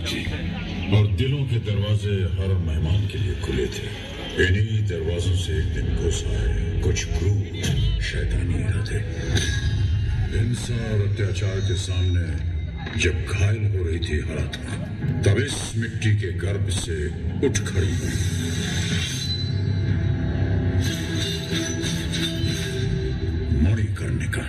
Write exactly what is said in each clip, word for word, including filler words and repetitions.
जी, और दिलों के दरवाजे हर मेहमान के लिए खुले थे। इन्हीं दरवाजों से एक दिन घुस आए कुछ क्रूर शैतानी इरादे। हिंसा और अत्याचार के सामने जब घायल हो रही थी हालत, तब इस मिट्टी के गर्भ से उठ खड़ी हुई मणिकर्णिका।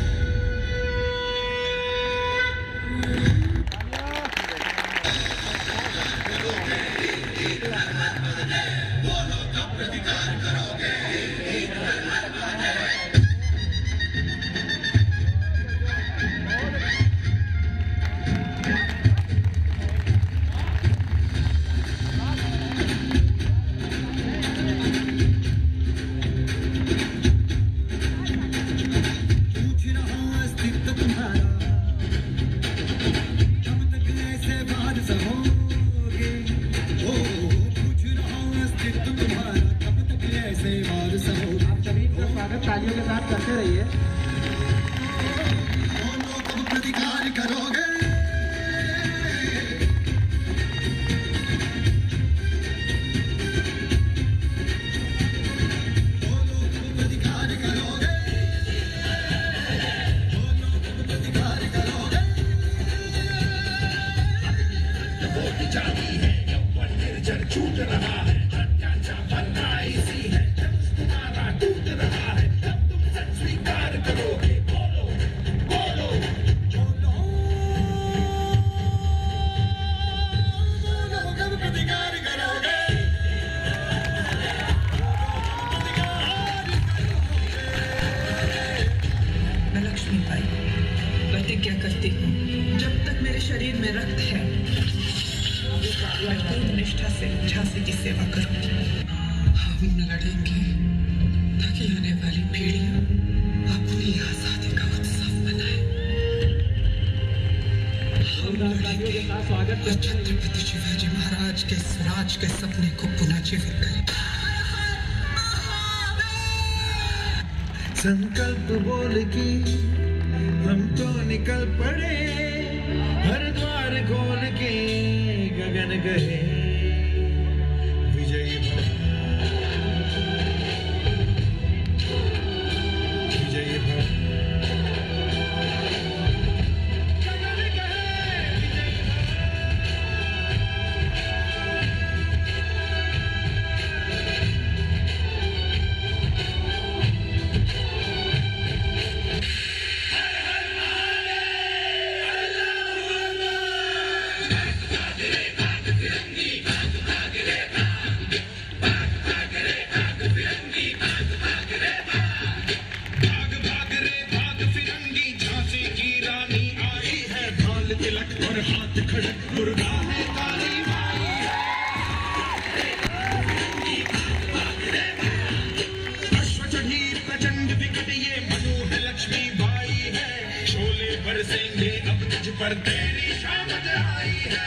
तालियों के साथ करते रहिए। प्रतिकार करोगे प्रतिकार करोगे प्रतिकार करोगे वोट जाती है यौवन निर्जर छूट रहा है अत्याचार बनना इसी है तुम्हारा टूट रहा है तब तुम सच स्वीकार करोगे। बोलो बोलो बोलो बोलो कब प्रतिकार करोगे मैं लक्ष्मी बाई प्रतिज्ञा करती हूँ जब तक मेरे शरीर में रक्त है मैं पूर्ण निष्ठा से झांसी की सेवा करूँ। हम लड़ेंगे ताकि आने वाली पीढ़ियां अपनी आजादी का उत्सव मनाए। हम लड़ेंगे और छत्रपति शिवाजी महाराज के स्वराज के सपने को पुनः जीवित करें। संकल्प बोल की हम तो निकल पड़े हर द्वार खोल के गगन गए विजयी भव विजयी भव और हाथ खड़क मुर्गा है काली माई अश्व चढ़ी प्रचंड विकट ये मनु है लक्ष्मी बाई है शोले बरसेंगे अब तुझ पर तेरी शामत आई है।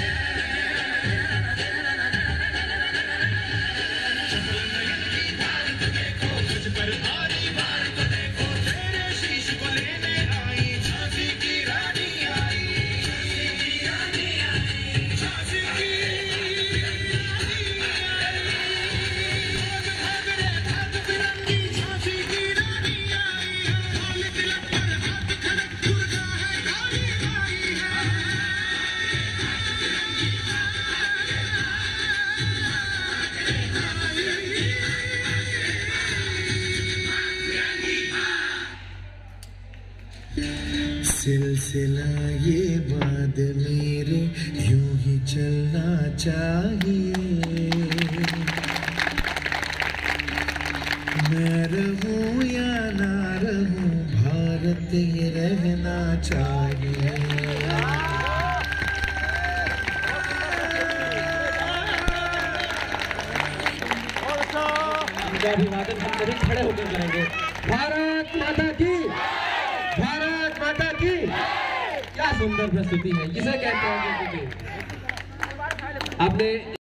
चपल नयन की धार तो देखो तुझ पर भारी बार तो देखो तेरे शीश को लेने आई झांसी की रानी आई। सिलसिला ये बात मेरे यूं ही चलना चाहिए मैं रहूं या ना रहूं भारत ये रहना चाहिए। अभिवादन हम सभी खड़े होकर करेंगे। भारत माता की भारत माता की। क्या सुंदर प्रस्तुति है, किसे कहते हैं आपने